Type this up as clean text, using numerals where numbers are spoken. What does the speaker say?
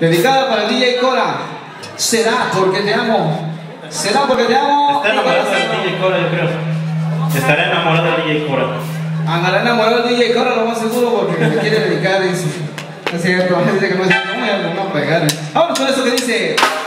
Dedicada para el DJ Cora. Será porque te amo. Será porque te amo. Está enamorado del DJ Cora, yo creo. Estará enamorado del DJ Cora. Andará enamorado del DJ Cora, lo más seguro, porque me quiere dedicar. Dice. No es cierto, dice que no es. No me voy a pegar. Vamos con eso que dice.